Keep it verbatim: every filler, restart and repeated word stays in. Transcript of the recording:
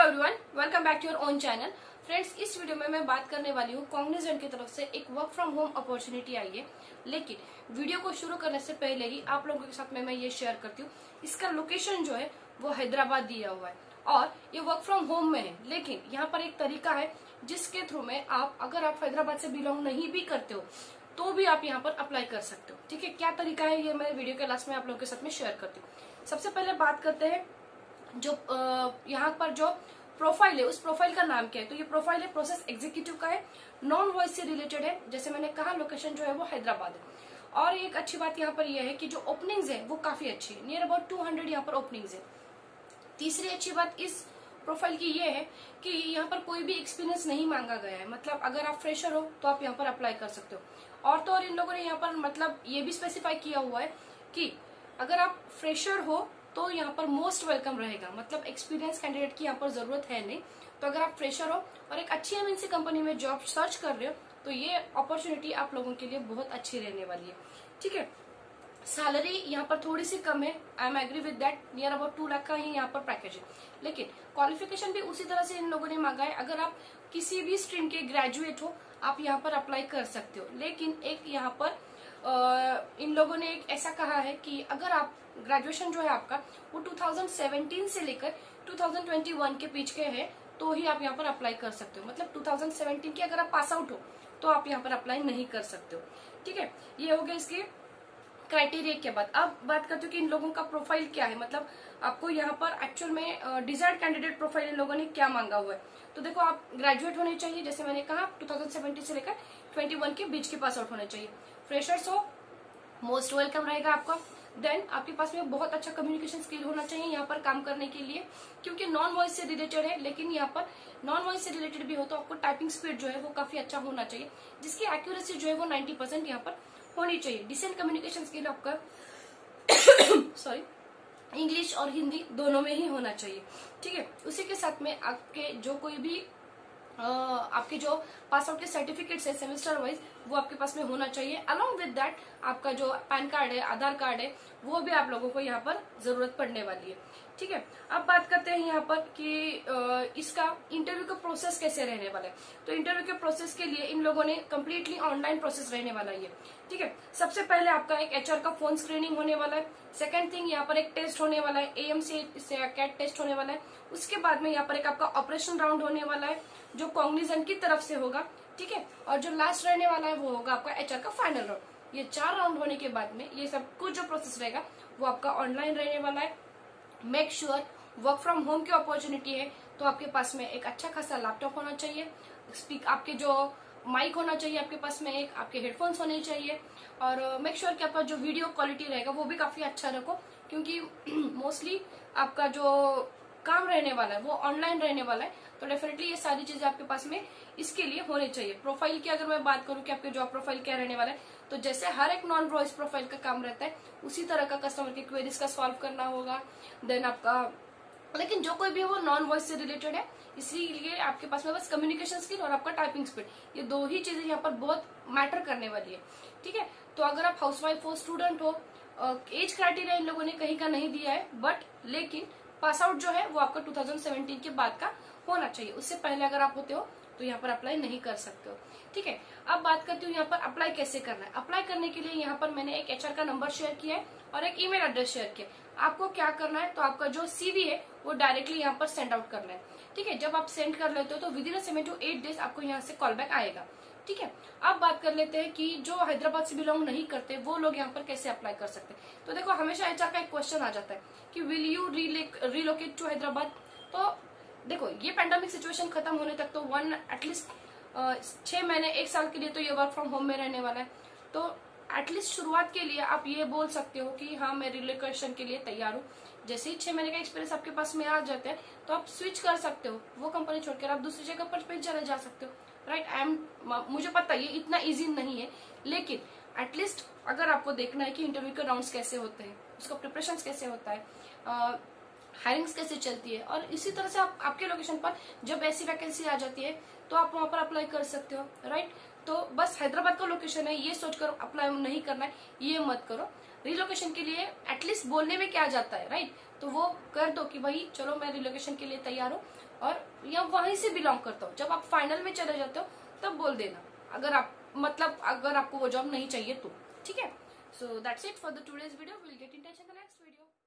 Everyone, welcome back to your own channel. Friends, इस video में मैं बात करने वाली हूँ कॉग्निजेंट की तरफ से एक वर्क फ्रॉम होम अपॉर्चुनिटी आई है। लेकिन वीडियो को शुरू करने से पहले ही आप लोगों के साथ में मैं ये शेयर करती हूँ, इसका लोकेशन जो है वो हैदराबाद दिया हुआ है और ये वर्क फ्रॉम होम में है। लेकिन यहाँ पर एक तरीका है जिसके थ्रू में आप, अगर आप हैदराबाद से बिलोंग नहीं भी करते हो तो भी आप यहाँ पर अप्लाई कर सकते हो। ठीक है, क्या तरीका है ये मैं वीडियो के लास्ट में आप लोगों के साथ में शेयर करती हूँ। सबसे पहले बात करते हैं जो यहाँ पर जो प्रोफाइल है उस प्रोफाइल का नाम क्या है। तो ये प्रोफाइल है प्रोसेस एग्जीक्यूटिव का है, नॉन वॉइस से रिलेटेड है। जैसे मैंने कहा लोकेशन जो है वो हैदराबाद है। और एक अच्छी बात यहाँ पर यह है कि जो ओपनिंग्स है वो काफी अच्छी है, नियर अबाउट टू हंड्रेड यहाँ पर ओपनिंग्स है। तीसरी अच्छी बात इस प्रोफाइल की ये है कि यहाँ पर कोई भी एक्सपीरियंस नहीं मांगा गया है। मतलब अगर आप फ्रेशर हो तो आप यहाँ पर अप्लाई कर सकते हो। और तो और इन लोगों ने यहाँ पर मतलब ये भी स्पेसिफाई किया हुआ है कि अगर आप फ्रेशर हो तो यहाँ पर मोस्ट वेलकम रहेगा। मतलब एक्सपीरियंस कैंडिडेट की यहाँ पर जरूरत है नहीं। तो अगर आप फ्रेशर हो और एक अच्छी एमएनसी कंपनी में जॉब सर्च कर रहे हो तो ये अपॉर्चुनिटी आप लोगों के लिए बहुत अच्छी रहने वाली है। ठीक है, सैलरी यहाँ पर थोड़ी सी कम है, I am agree with that, near about two lakh का ही यहाँ पर पैकेज है। लेकिन क्वालिफिकेशन भी उसी तरह से इन लोगों ने मांगा है। अगर आप किसी भी स्ट्रीम के ग्रेजुएट हो आप यहाँ पर अप्लाई कर सकते हो। लेकिन एक यहाँ पर आ, इन लोगों ने एक ऐसा कहा है कि अगर आप ग्रेजुएशन जो है आपका वो टू थाउजेंड सेवेंटीन से लेकर टू थाउजेंड ट्वेंटी वन के बीच के है तो ही आप यहाँ पर अप्लाई कर सकते हो। मतलब टू थाउजेंड सेवेंटीन की अगर आप पास आउट हो तो आप यहाँ पर अप्लाई नहीं कर सकते हो। ठीक है, ये हो गया इसके क्राइटेरिया के बाद। अब बात करते हो कि इन लोगों का प्रोफाइल क्या है। मतलब आपको यहाँ पर एक्चुअल में डिजायर्ड कैंडिडेट प्रोफाइल इन लोगों ने क्या मांगा हुआ है। तो देखो, आप ग्रेजुएट होने चाहिए, जैसे मैंने कहा टू थाउजेंड सेवेंटीन से लेकर ट्वेंटी वन के बीच के पास आउट होने चाहिए। फ्रेशर्स हो, मोस्ट वेलकम रहेगा आपका। देन आपके पास में बहुत अच्छा कम्युनिकेशन स्किल होना चाहिए यहाँ पर काम करने के लिए, क्योंकि नॉन वॉइस से रिलेटेड है। लेकिन यहाँ पर नॉन वॉइस से रिलेटेड भी हो तो आपको टाइपिंग स्पीड जो है वो काफी अच्छा होना चाहिए, जिसकी एक्यूरेसी जो है वो नाइन्टी परसेंट यहाँ पर होनी चाहिए। डिसेंट कम्युनिकेशन स्किल आपका सॉरी इंग्लिश और हिंदी दोनों में ही होना चाहिए। ठीक है, उसी के साथ में आपके जो कोई भी आ, आपके जो पास आउट के सर्टिफिकेट्स है सेमेस्टर वाइज वो आपके पास में होना चाहिए। अलॉन्ग विद दैट आपका जो पैन कार्ड है, आधार कार्ड है, वो भी आप लोगों को यहाँ पर जरूरत पड़ने वाली है। ठीक है, अब बात करते हैं यहाँ पर कि आ, इसका इंटरव्यू का प्रोसेस कैसे रहने वाला है। तो इंटरव्यू के प्रोसेस के लिए इन लोगों ने कम्प्लीटली ऑनलाइन प्रोसेस रहने वाला है। ठीक है, सबसे पहले आपका एक एचआर का फोन स्क्रीनिंग होने वाला है। सेकंड थिंग यहाँ पर एक टेस्ट होने वाला है, एएमसी कैट टेस्ट होने वाला है। उसके बाद में यहाँ पर एक आपका ऑपरेशन राउंड होने वाला है जो कॉग्निजेंट की तरफ से होगा। ठीक है, और जो लास्ट रहने वाला है वो होगा आपका एचआर का फाइनल राउंड। ये चार राउंड होने के बाद में ये सब कुछ जो प्रोसेस रहेगा वो आपका ऑनलाइन रहने वाला है। Make sure work from home की अपॉर्चुनिटी है तो आपके पास में एक अच्छा खासा लैपटॉप होना चाहिए, स्पीक आपके जो माइक होना चाहिए आपके पास में, एक आपके हेडफोन्स होने चाहिए। और मेक श्योर कि आपका जो वीडियो क्वालिटी रहेगा वो भी काफी अच्छा रखो, क्योंकि मोस्टली आपका जो काम रहने वाला है वो ऑनलाइन रहने वाला है। तो डेफिनेटली ये सारी चीजें आपके पास में इसके लिए होने चाहिए। प्रोफाइल की अगर मैं बात करूं कि आपके जॉब प्रोफाइल क्या रहने वाला है, तो जैसे हर एक नॉन वॉइस प्रोफाइल का काम रहता है उसी तरह का कस्टमर के क्वेरीज का सॉल्व करना होगा। देन आपका, लेकिन जो कोई भी वो नॉन वॉइस से रिलेटेड है, इसीलिए आपके पास में बस कम्युनिकेशन स्किल और आपका टाइपिंग स्पीड, ये दो ही चीजें यहाँ पर बहुत मैटर करने वाली है। ठीक है, तो अगर आप हाउसवाइफ हो, स्टूडेंट हो, एज क्राइटेरिया इन लोगों ने कहीं का नहीं दिया है, बट लेकिन पास आउट जो है वो आपका टू थाउजेंड सेवेंटीन के बाद का होना चाहिए। उससे पहले अगर आप होते हो तो यहाँ पर अप्लाई नहीं कर सकते हो। ठीक है, अब बात करती हूँ यहाँ पर अप्लाई कैसे करना है। अप्लाई करने के लिए यहाँ पर मैंने एक एचआर का नंबर शेयर किया है और एक ईमेल एड्रेस शेयर किया। आपको क्या करना है, तो आपका जो सीवी है वो डायरेक्टली यहाँ पर सेंड आउट करना है। ठीक है, जब आप सेंड कर लेते हो तो within seven to eight days आपको यहाँ से कॉल बैक आएगा। ठीक है, अब बात कर लेते हैं कि जो हैदराबाद से बिलोंग नहीं करते वो लोग यहाँ पर कैसे अप्लाई कर सकते हैं। तो देखो, हमेशा एचआर का एक क्वेश्चन आ जाता है कि will you relocate to Hyderabad. तो देखो, ये पैंडेमिक सिचुएशन खत्म होने तक तो वन एटलीस्ट छह महीने एक साल के लिए तो ये वर्क फ्रॉम होम में रहने वाला है। तो एटलीस्ट शुरुआत के लिए आप ये बोल सकते हो कि हाँ, मैं रिलोकेशन के लिए तैयार हूँ। जैसे ही छह महीने का एक्सपीरियंस आपके पास में आ जाता है तो आप स्विच कर सकते हो, वो कंपनी छोड़कर आप दूसरी जगह पर भी चले जा सकते हो। राइट, आई एम मुझे पता है ये इतना इजी नहीं है, लेकिन एटलीस्ट अगर आपको देखना है कि इंटरव्यू के राउंड्स कैसे होते हैं, उसका प्रिपरेशन कैसे होता है, हायरिंग्स कैसे चलती है, और इसी तरह से आप आपके लोकेशन पर जब ऐसी वैकेंसी आ जाती है तो आप वहां पर अप्लाई कर सकते हो। राइट, तो बस हैदराबाद का लोकेशन है ये सोचकर अप्लाई नहीं करना है, ये मत करो। रिलोकेशन के लिए एटलीस्ट बोलने में क्या जाता है, राइट। तो वो कर दो कि भाई चलो मैं रिलोकेशन के लिए तैयार हूँ और या वहीं से बिलोंग करता हूँ। जब आप फाइनल में चले जाते हो तब बोल देना, अगर आप मतलब अगर आपको वो जॉब नहीं चाहिए तो, ठीक है। So that's it for the today's video, will get in touch in the next video.